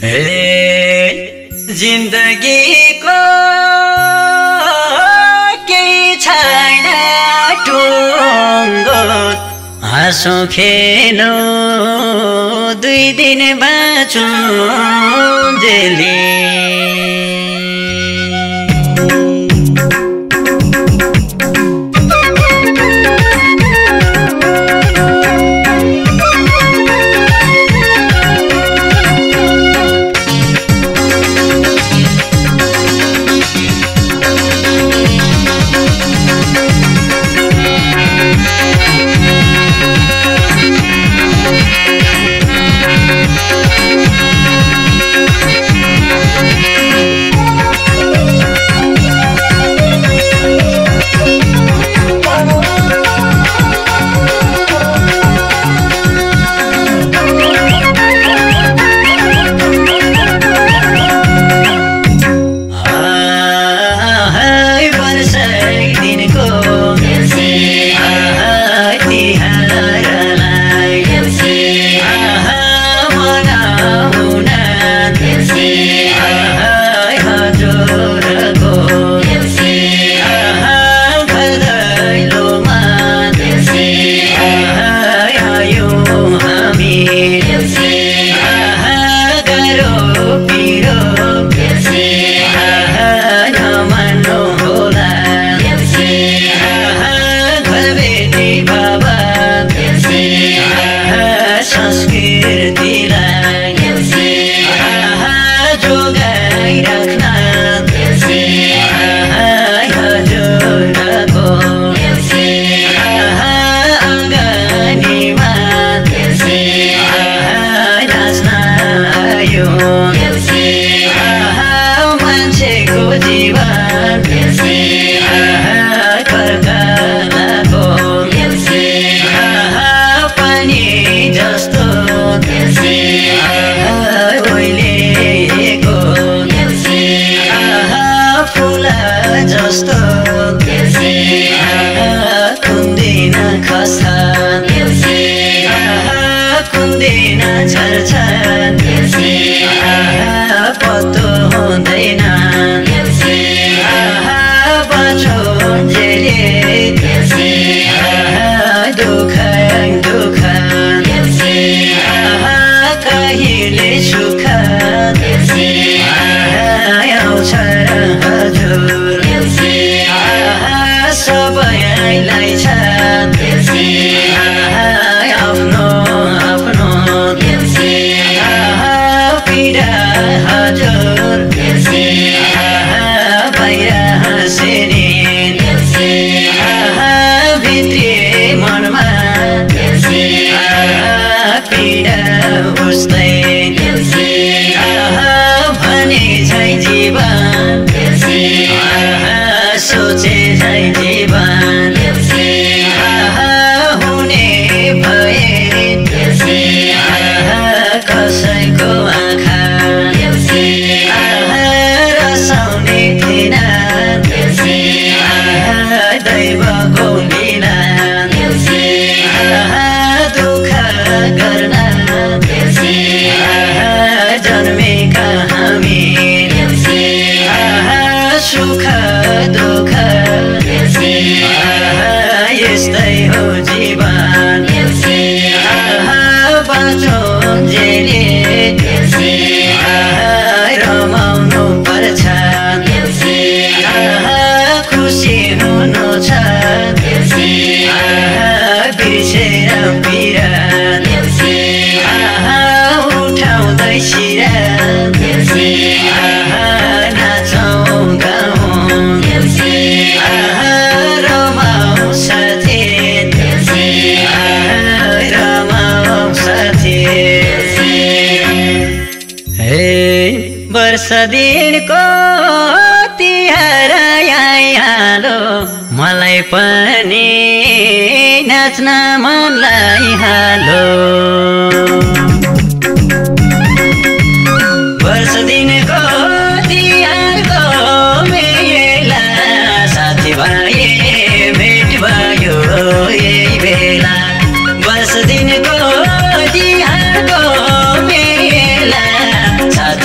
जिन्दगीको केही छैन टुङ्गो हाँसो खेलो 2 दिन बाँचुन्जेली पत्तो हुँदैन बाँचुन्जेली दुःख दुःख कहिले सुख आउँछ हजुर सबैलाई छ आफ्नो आफ्नो पीडा हजुर बाहिर हाँसेनी भित्री मनमा पीडा उस्तै भने झै जीवन सोचे झै जीवन हुने भए कसैको आँखा रसाउने थिएन दैवको लीला दुःख गर्न जन्मेका हामी सुख दुःख यस्तै हो जीवन बाँचुन्जेली रमाउनु पर्छ खुसी हुनु छ बिर्सेर पीडा उठाउँदै शिरा नाचौँ गाउँ रमाउँ साथी रमाउँ साथी वर्ष दिनको तिहार आइहाल्यो मलाई पनि नाच्न मन लागिहाल्यो वर्ष दिनको तिहारको मेला साथीभाइ भेट भयो यही बेला वर्ष दिनको तिहारको मेला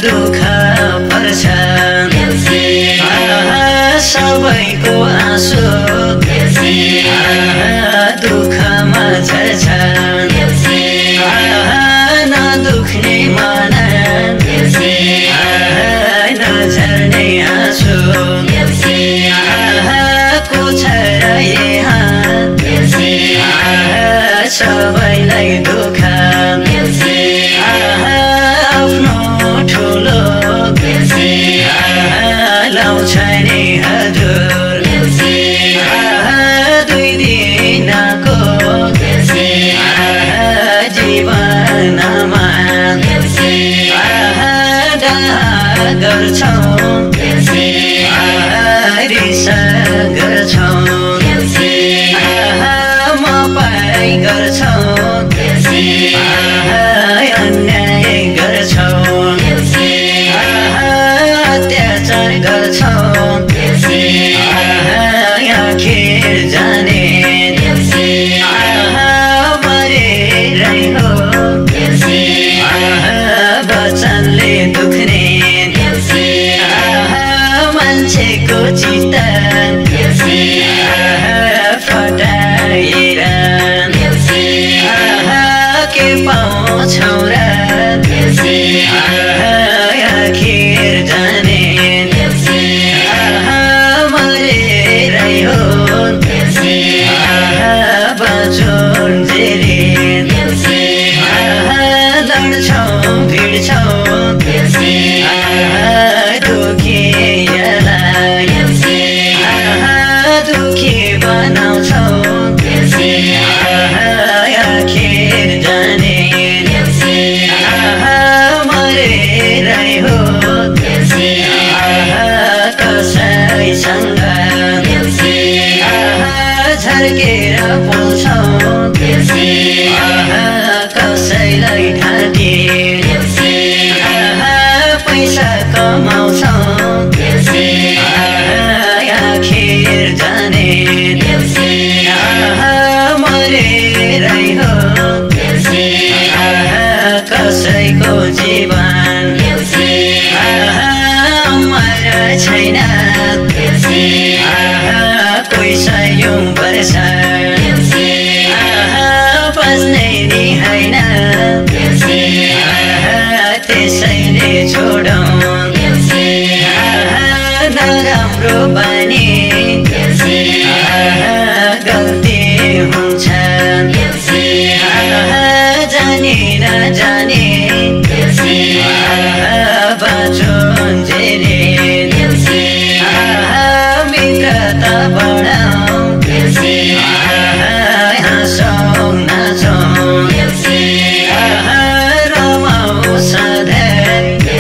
दुःख पर्छ सबैको आँसु दुःखमा झर्छ नदुख्ने मन नझर्ने आँसु को छ र यहाँ सबैलाई दुःख आफ्नो ठुलो लाउँछ नि हजुर दुई दिनको जीवनमा गर्छौँ रिसा गर्छौँ म पाइ गर्छौँ अन्याय गर्छौँ अत्याचार गर्छौँ आखिर जाने मरेरै हो वचनले दुख्ने मान्छेको चित्त फटाएर के पाउँछौ र आखिर जाने मरेरै हो बचुन् जेरी लड्छौँ भिड्छौँ दुखीलाई दुखी बनाउँछौँ आखिर जाने मरेरै हो कसैसँग झर्केर बोल्छौँ कसैलाई ढाँटी पैसा कमाउँछौँ आखिर जाने मरेरै हो कसैको जीवन अमर छैन कोही सयौं वर्ष बस्ने नि होइन त्यसैले छोडौँ नराम्रो बानी गल्ती हुन्छ जानी नजानी बचुन् जेरी मित्रता बढाऊ हाँसौँ नाचौँ रमाऊ सधैँ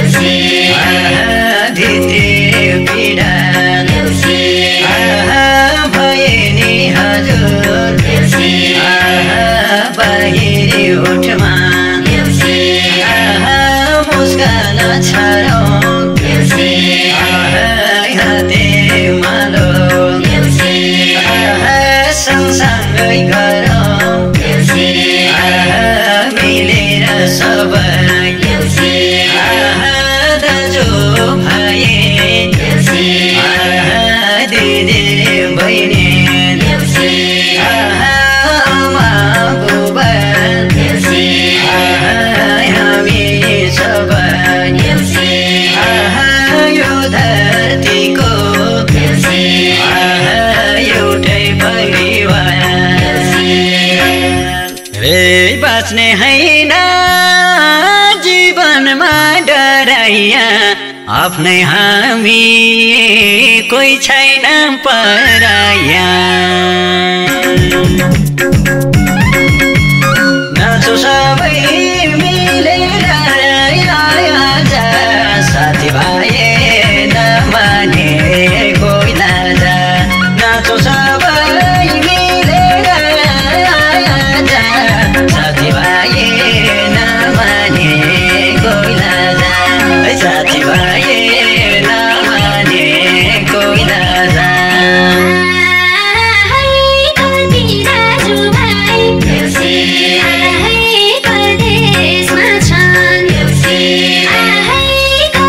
भित्री पीडा भए नि हजुर बाहिरी ओठमा मुस्कान छरौँ हाते मालो सँगसँगै गरौँ मिलेर सबै दाजु भाइ दिदी बहिनी आमा बुबा हामी सबै यो धरतीको एउटै परिवार रे बाँच्ने होइन जीवनमा डराइया आफ्नै हामी कोही छैन पराया नाचो सबै मिलेर साथीभाइ नमाने कोही लाजा नाचो सबै मिलेर साथीभाइ नमाने कोही लाजा साथीभाइ नमाने कोही लाजा परदेशमा छन्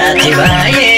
साथी भाइ